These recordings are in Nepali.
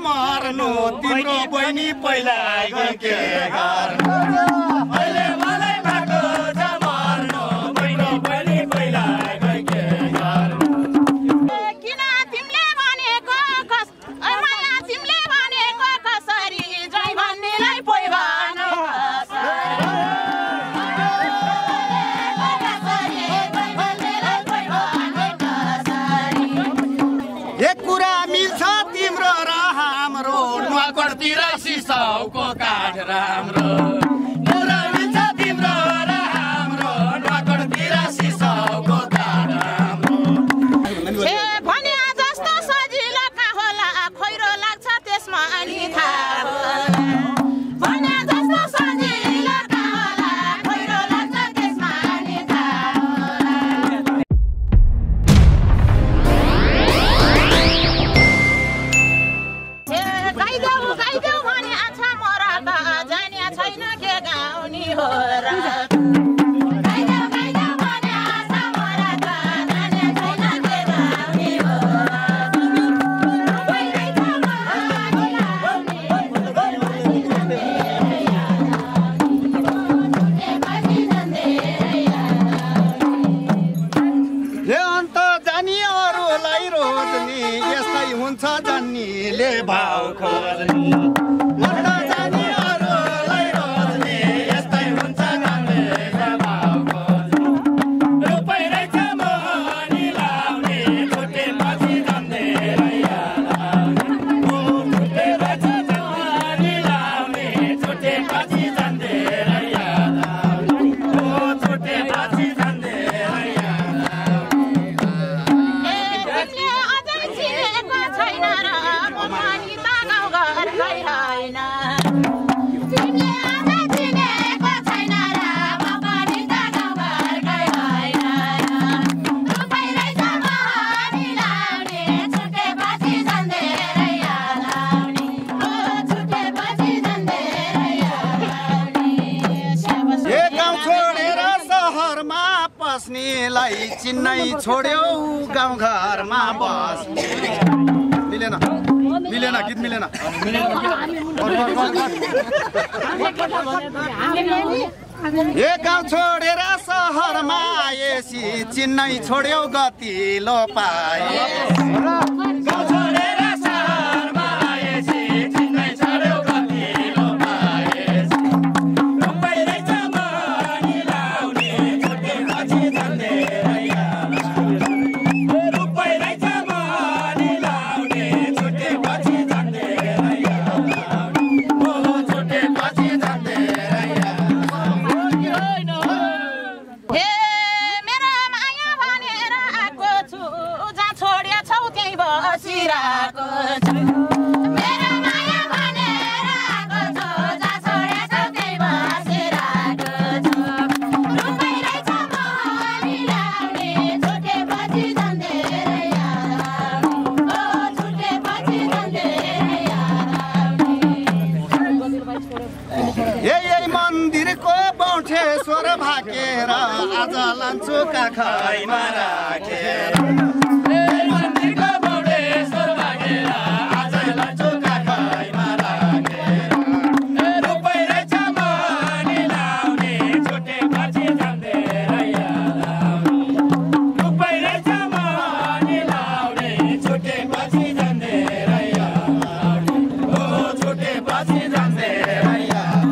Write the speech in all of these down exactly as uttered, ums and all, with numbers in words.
मर्नु तिम्रो बहिनी पहिला के गर्नु अहिले मलाई भएको छ मर्नु तिम्रो बहिनी पहिला के गर्नु किन तिमीले भनेको कस माया तिमीले भनेको कसरी जय भन्नेलाई पोइ भन एक कुरा मिल्छ तिम्रो र हाम्रो नगरतिर सिसाउको काठ राम्रो कुरा मिल्छ तिम्रो र हाम्रो नगरतिर सिसाउको काठ राम्रो ए भने जस्तो सजिलो का होला खैरो लाग्छ त्यसमा अनि थाहा भने जस्तो सजिलो का होला खैरो लाग्छ त्यसमा अनि थाहा गाइदेऊ गाइदेऊ भने आछा मरा त जाने छैन के गाउने हो र गाइदेऊ गाइदेऊ भने आछा मरा त जाने छैन के गाउने हो हे अन्त जानीहरूलाई रोज्ने यस्तै हुन्छ जान्नीले भाउ खोज्ने अन्त जानीहरूलाई रोज्ने यस्तै हुन्छ जान्नीले भाउ खोज्ने रुपै रहेछ मोहनी लाउने छुट्टे पछि जान्नेर याद आउने ओ छुट्टे रहेछ मोहनी लाउने छुट्टे पछि जान्नेर याद आउने ओ छुट्टे पछि जान्नेर याद आउने तिमीले अझै चिनेको छैन र म पनि त गाउँघर गइरहेन तिमीले अझै चिनेको छैन र म पनि त गाउँघर गइरहेन रुपै रहेछ मोहनी लाउने छुट्टेपछि जान्देर याद आउने ओ छुट्टेपछि जान्देर याद आउने ए गाउँ छोडेर सहरमा पस्नेलाई चिन्नै छोड्यौ गाउँघरमा बस्ने मिलेन मिलेन गीत मिलेन ए गाउँ छोडेर सहरमा आएसी चिन्नै छोड्यौ गतिलो पाए गाउँ छोडेर सहरमा आएसी चिन्नै छोड्यौ गतिलो पाए रुपै रहेछ मोहनी लाउने छुट्टे पछि जान्नेर याद आउने रुपै रहेछ मोहनी लाउने छुट्टे पछि जान्नेर याद आउने ओ छुट्टे पछि जान्नेर याद आउने हे मेरो माया भनेर आएको छु जहाँ छोड्या छौ त्यही बसिरहेको छु मेरो माया भनेर आएको छु जहाँ छोड्या छौ त्यही बसिरहेको छु रुपै रहेछ मोहनी लाउने छुट्टेपछि जान्देर याद आउने ओ छुट्टेपछि जान्देर याद आउने ए यही मन्दिरको बौठेश्वर भाकेर आज लान्छु काखैमा राखेर ए मन्दिरको बौठेश्वर भाकेर आज लान्छु काखैमा राखेर ए रुपै रहेछ मोहनी लाउने छुट्टेपछि जान्देर याद आउने रुपै रहेछ मोहनी लाउने छुट्टेपछि जान्देर याद आउने ओ छुट्टेपछि जान्देर याद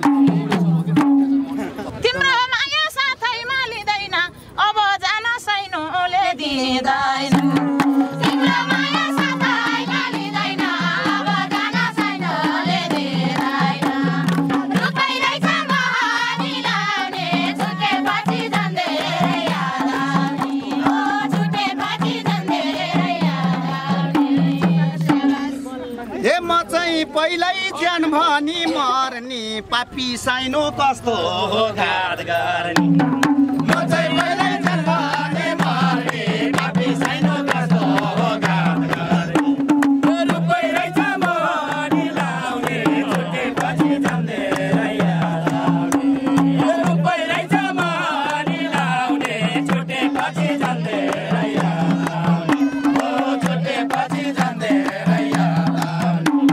तिम्रो माया साथैमा लिँदैन अब जान सैनुले दिँदैन तिम्रो माया साथैमा लिँदैन अब जान सैनुले दिँदैन रुपै रहेछ मोहनी लाउने छुट्टेपछि जान्देर याद आउने ओ छुट्टेपछि जान्देर याद आउने ए म चाहिँ पहिल्यै ज्यान भनी मर्ने पापी साइनो कस्तो हो घात गर्ने म चाहिँ पहिल्यै ज्यान भनी मर्ने पापी साइनो कस्तो हो घात गर्ने रुपै रहेछ मोहनी लाउने छुट्टेपछि जान्देर याद आउने रुपै रहेछ मोहनी लाउने छुट्टेपछि जान्देर याद आउने ओ छुट्टेपछि जान्देर याद आउने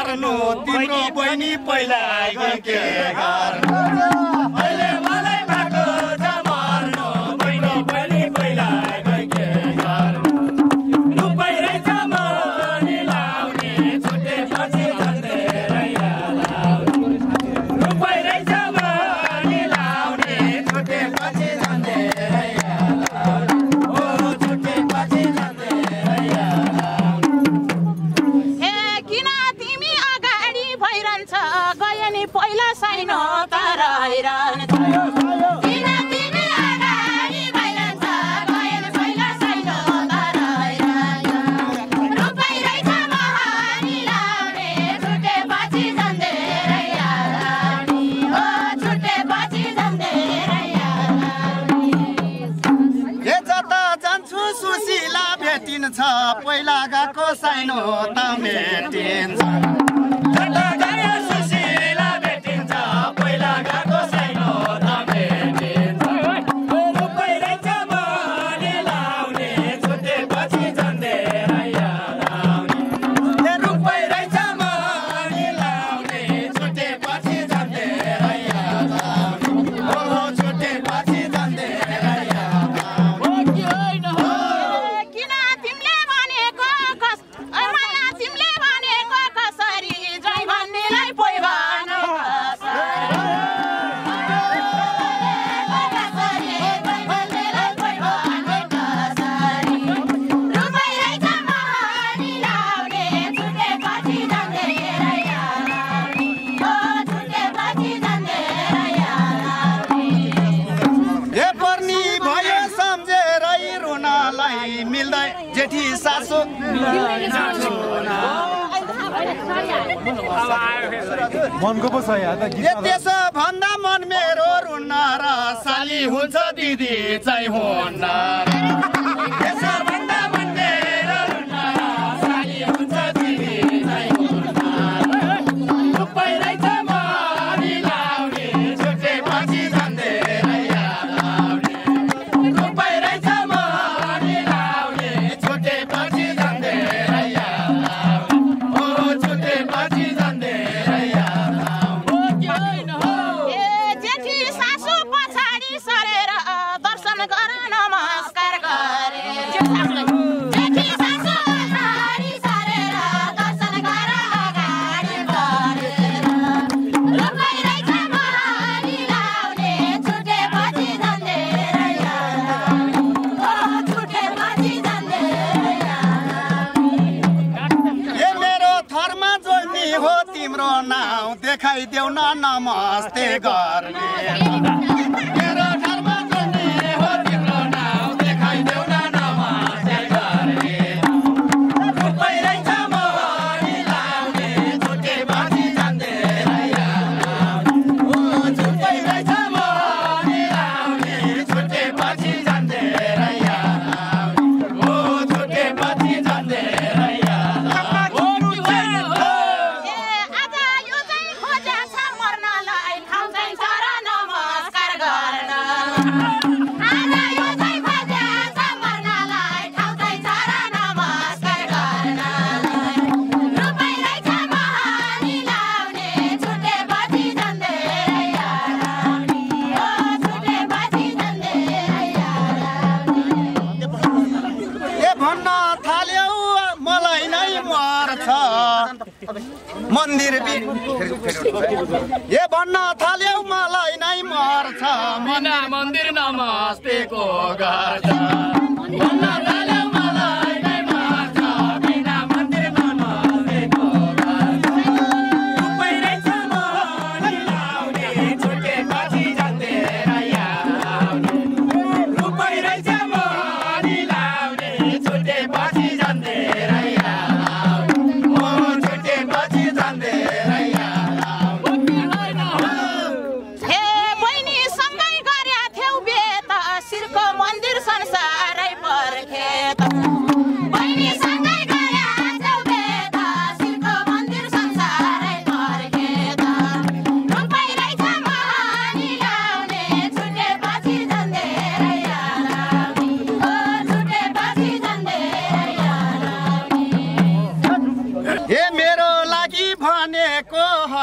गर्नु तिम्रो बहिनी पहिला के गर्नु अहिले मलाई भएको छ मर्नु बहिनी बहिनी पहिला के गर्नु रुपै रहेछ मनी लाउने छुटेपछि झन्डेर लाउने रुपै रहेछ मनी लाउने छुटेपछि झन्डेर लाउने ओ छुटेपछि झन्डेर ए किन तिमी अगाडि भइरहन्छ गयो नि पहिला साइनो तर हैरान किन तिमी अगाडि भइरहन्छ गयो नि पहिला साइनो तर हैरान रुपै रहेछ महानी लाउने छुटेपछि झन्डेर लाउने ओ छुटेपछि झन्डेर लाउने ए जता जान्छु सुशीला भेटिन्छ पहिला गएको साइनो त मेटिन्छ जता गयो सुशीला भेटिन्छ पहिला गएको साइनो त मेटिन्छ रुपै रहेछ मनी लाउने छुटेपछि झन्डेर लाउने ए रुपै रहेछ मनी लाउने छुटेपछि झन्डेर लाउने ओ छुटेपछि झन्डेर किन तिमीले भनेको कस माया तिमीले भनेको कसरी जय भन्नेलाई पोइ भन कसरी जय भन्नेलाई पोइ भन कसरी रुपै रहेछ महानी लाउने छुटेपछि झन्डेर लाउने ओ छुटेपछि झन्डेर लाउने ए पर्नी भयो सम्झेरै रुनलाई मिल्दै जेठी सासु मनको पो छ यहाँ त ए त्यसो भन्दा मन मेरो रुन्न र साली हुन्छ दिदी चाहिँ हुन्न त्यसो भन्दा मन मेरो रुन्न र साली हुन्छ दिदी चाहिँ हुन्न रुपै रहेछ मनी लाउने छुटेपछि झन्डेर लाउने रुपै रहेछ मनी लाउने छुटेपछि झन्डेर लाउने ओ छुटेपछि झन्डेर लाउने ए जेठी सासु पछाडि सरेर दर्शन गर नमस्कार गरे जेठी सासु पछाडि सरेर दर्शन गर अगाडि गरेर रुपै रहेछ महानी लाउने छुटेपछि झन्डेर लाउने ओ छुटेपछि झन्डेर लाउने ए मेरो थरमा जोड्ने हो तिम्रो नाउँ देखाइदेऊ न नमस्ते गर्ने मेरो थरमा जोड्ने हो तिम्रो नाउँ देखाइदेऊ न नमस्ते गर्ने रुपै रहेछ मनी लाउने छुटेपछि झन्डेर लाउने ओ छुट्टै रहेछ मनी लाउने छुटेपछि झन्डेर लाउने ओ छुटेपछि झन्डेर लाउने ए आज यो चाहिँ खोज्या छ मर्नलाई ठाउँ चाहिँ छ र नमस्कार गर्न आज यो चाहिँ खोज्या छ मर्नलाई ठाउँ चाहिँ छ र नमस्कार गर्न रुपै रहेछ महानी लाउने छुटेपछि झन्डेर लाउने ओ छुटेपछि झन्डेर लाउने ए भन्न थाल्यौ मलाई नै मर्छ मन्दिर बि ए भन्न थाल्यौ मलाई नै मर्छ मना मन्दिर नमस्तेको गर्छ भन्न थाल्यौ मलाई नै मर्छ बिना मन्दिर नमस्तेको गर्छ रुपै रहेछ मनी लाउने छुटेपछि झन्डेर लाउने रुपै रहेछ मनी लाउने छुटेपछि झन्डेर लाउने ओ छुटेपछि झन्डेर लाउने हे बहिनी सँगै गर्या थियौ बे त शिरको मन्दिर संसारै पर्खे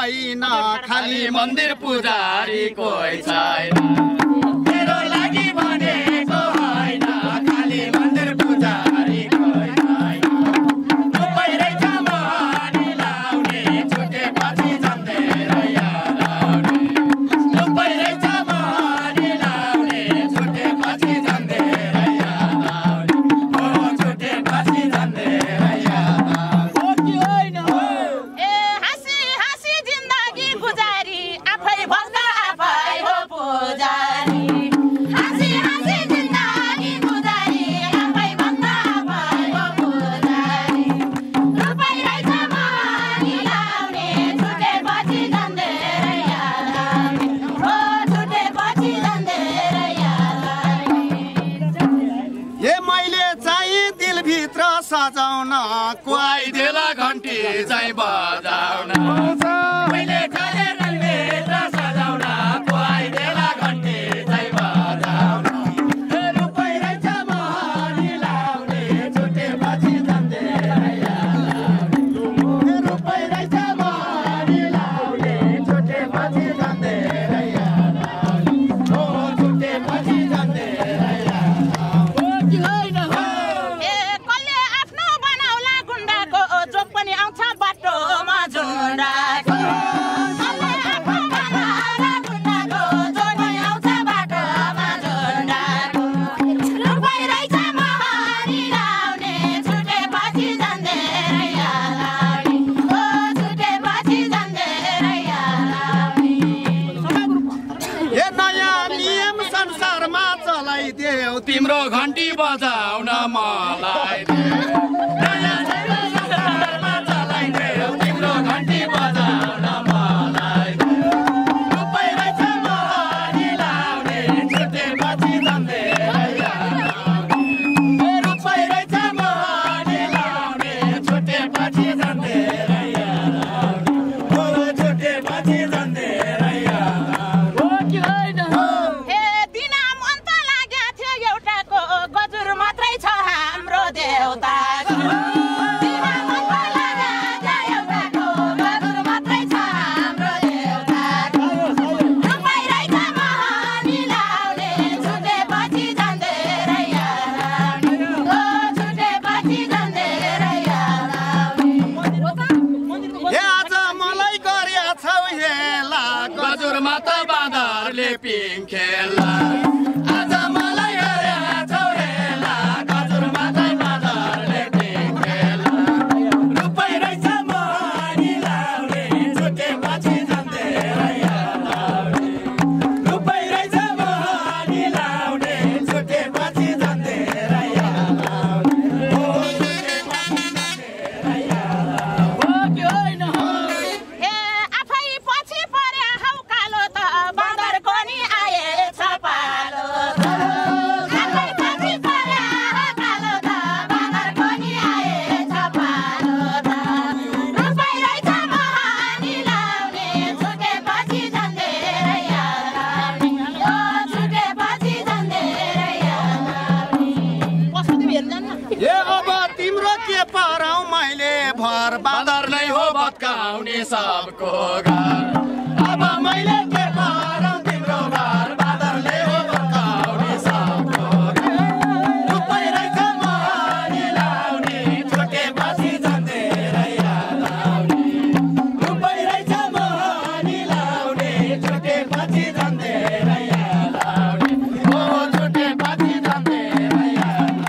छैन खाली मन्दिर पुजारी कोही छैन मेरो लागि भनेको होइन खाली मन्दिर पुजारी कोही छैन रुपै रहेछ मोहनी लाउने छुटेपछि झन्डेर याद आउने रुपै रहेछ मोहनी लाउने छुटेपछि झन्डेर याद आउने ओ छुटेपछि झन्डेर याद आउने ए हाँसी हाँसी जिन्दगी गुजारी आफै भक्त आफै हो पुजारी हाँसी हाँसी जिन्दगी गुजारी आफै भक्त आफै हो पुजारी रुपै रहेछ मोहनी लाउने छुटेपछि झन्डेर याद आउने ओ छुटेपछि झन्डेर याद आउने ए मैले चाहिँ दिलभित्र सजाउन कुवाइदेला घन्टी चाहिँ बजाउन मैले चाहिँ दिलभित्र सजाउन कुवाइदेला घन्टी चाहिँ बजाउन रुपै रहेछ मोहनी लाउने छुटेपछि झन्डेर याद आउने रुपै रहेछ मोहनी लाउने छुटेपछि झन्डेर याद आउने ओ छुटेपछि झन्डेर याद आउने ए कसले आफ्नो बनाउला गुण्डाको जोक पनि आउँछ बाटोमा झुन्डाको कसले आफ्नो बनाउला गुण्डाको जोक पनि आउँछ बाटोमा झुन्डाको रुपै रहेछ मोहनी लाउने छुटेपछि झन्डेर याद आउने ओ छुटेपछि झन्डेर याद आउने ए नयाँ नियम संसारमा चलाइदेऊ तिम्रो घन्टी बजाउन मलाई देऊ नयाँ नयाँ संसारमा चलाइदेऊ तिम्रो घन्टी बजाउन मलाई देऊ रुपै रहेछ मोहनी लाउने छुटेपछि झन्डेर याद आउने रुपै रहेछ मोहनी लाउने छुटेपछि झन्डेर याद आउने ओ छुटेपछि झन्डेर याद आउने ए दिना मन त लाग्या थियो एउटाको गजुर मात्रै छ हाम्रो देउताको दिना मन त लाग्या थियो एउटाको गजुर मात्रै छ हाम्रो देउताको रुपै रहेछ मोहनी लाउने छुटेपछि झन्डेर याद आउने ओ छुटेपछि झन्डेर याद आउने ए आज मलाई गर्या छौ हेला गजुरमा त बाँदरले पिङ खेल्ला आज मलाई गरेका छौ हेला गजुरमा त बाँदरले पिङ खेल्ला रुपै रहेछ मोहनी लाउने छुटेपछि झन्डेर याद आउने रुपै रहेछ मोहनी लाउने छुटेपछि झन्डेर याद आउने ओ छुटेपछि झन्डेर याद आउने ए आफै पछि पर्या हौ कालो त बाँदरको नि आएछ पालो त आफै पछि पर्या हौ कालो त बाँदरको नि आएछ पालो त रुपै रहेछ मोहनी लाउने छुटेपछि झन्डेर याद आउने ओ छुटेपछि झन्डेर याद आउने कस्तो तिमी हेर्न जान्न ए अब तिम्रो के पराउ मैले भर बाँदर नै हो भत्काउने सबको घर अब मैले के गरौँ तिम्रो घर बाँदरले हो भत्काउने सबको घर रुपै रहेछ मोहनी लाउने छुटेपछि झन्डेर याद आउने रुपै रहेछ मोहनी लाउने छुटेपछि झन्डेर याद आउने ओ छुटेपछि झन्डेर याद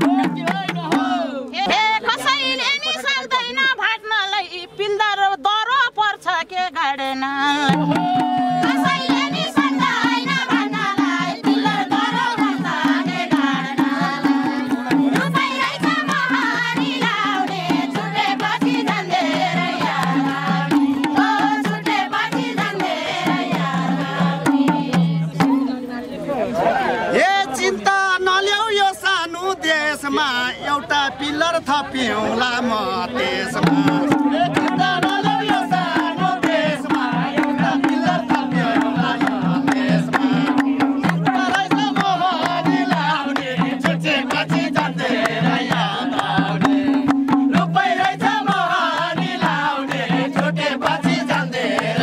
ए कसैले नि सक्दैन भाट्नलाई पिल्दर दरो पर्छ के गाडेन कसैले नि सक्दैन भाट्नलाई पिल्दर दरो पर्छ के गाडेन रुपै रहेछ मोहनी लाउने छुटेपछि झन्डेर याद आउने ओ छुटेपछि झन्डेर याद आउने ए चिन्ता नल्याउ यो सानो देशमा एउटा पिल्लर थपिउँला म त्यसमा ए चिन्ता नल्याउ यो सानो देशमा एउटा पिल्लर थपिउँला म त्यसमा रुपै रहेछ मोहनी लाउने छुटेपछि झन्डेर याद आउने रुपै रहेछ मोहनी लाउने छुटेपछि झन्डेर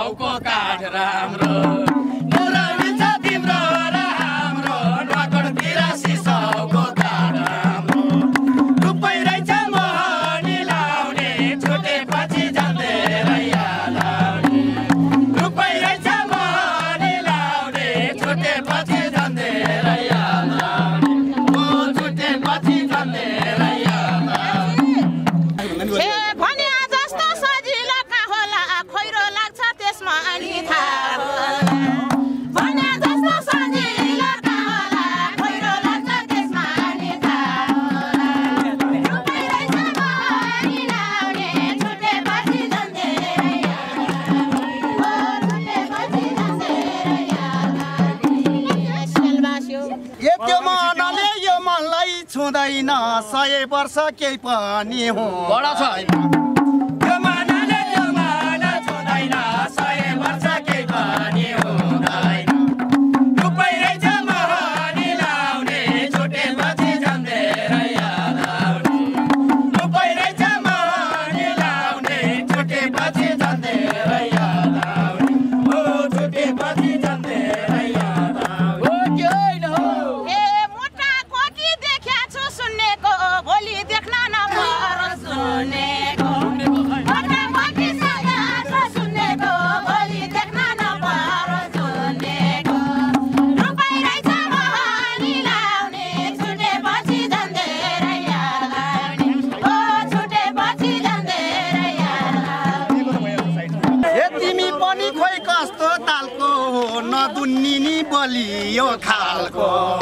सिसाउको काठ राम्रो मुरा मिल्छ तिम्रो र हाम्रो नगरतिर सिसाउको काठ राम्रो रुपै रहेछ मोहनी लाउने छुटेपछि जान्दैन याद आउने रुपै रहेछ मोहनी लाउने छुटेपछि जान्दैन याद आउने ओ छुटेपछि जान्दैन याद आउने ए भने जस्तो सजिलो का होला खोइरो लाग्छ त्यसमा अनि थाहा होला भने जस्तो सजिलो का होला खोइरो लाग्छ त्यसमा अनि थाहा होला रुपै रहेछ मोहनी लाउने छुटेपछि जान्दैन याद आउने ओ छुटेपछि जान्दैन याद आउने सेलबास्यो यत्यो मनले यो मनलाई छुँदैन सय वर्ष केही पनि हो बडा छैन यो मनले यो मन छुँदैन सय वर्ष केही पनि हुँदैन रुपै रहेछ मोहनी लाउने छुटेपछि जान्दैन याद आउने रुपै रहेछ मोहनी लाउने छुटेपछि जान्दैन याद आउने ओ छुटेपछि जान्दैन याद आउने ए मोटा कोकी देख्या छु सुन्नेको भोलि देख्न नपरोस् सुन्नेको मोटा कोकी सदा छु सुन्नेको भोलि देख्न नपरोस् सुन्नेको रुपै रहेछ मोहनी लाउने छुटेपछि जान्दैन याद आउने ओ छुटेपछि जान्दैन याद आउने ए तिमी पनि खोइ कस्तो तालको हो नदुन्नी नि बलियो खालको